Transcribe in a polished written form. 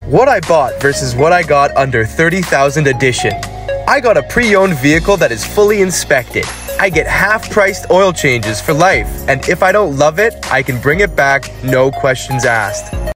What I bought versus what I got under 30,000 edition. I got a pre-owned vehicle that is fully inspected. I get half-priced oil changes for life, and if I don't love it, I can bring it back, no questions asked.